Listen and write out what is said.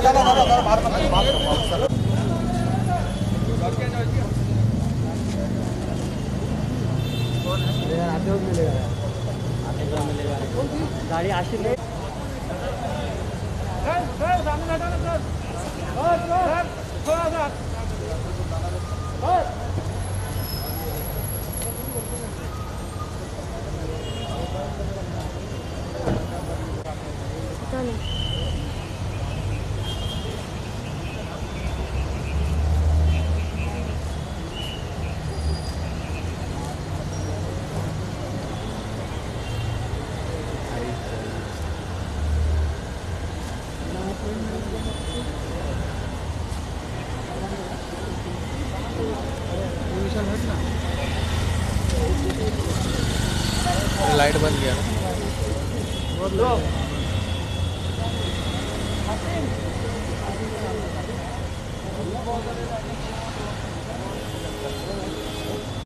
गाड़ी आशी में सामने हटाना सर, थोड़ा सा पता नहीं। लाइट बंद किया ना।